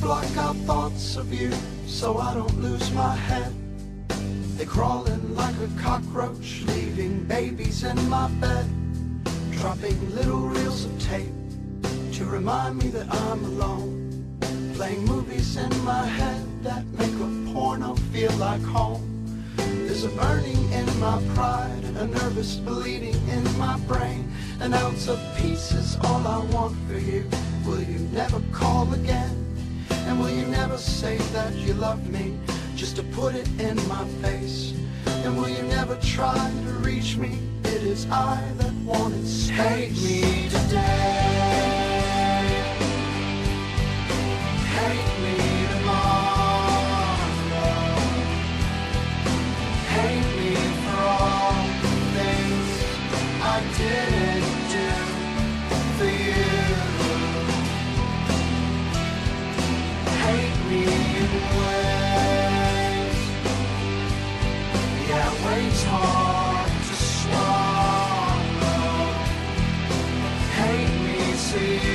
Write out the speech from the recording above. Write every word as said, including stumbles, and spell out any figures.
block out thoughts of you so I don't lose my head. They crawl in like a cockroach, leaving babies in my bed, dropping little reels of tape to remind me that I'm alone, playing movies in my head that make a porno feel like home. There's a burning in my pride, a nervous bleeding in my brain. An ounce of peace is all I want for you. Will you never call again? And will you never say that you love me, just to put it in my face? And will you never try to reach me? It is I that wanted space. Hate me today, hate me tomorrow, hate me for all the things I didn't do for you. Hate me in ways, yeah, ways hard to swallow. Hate me, see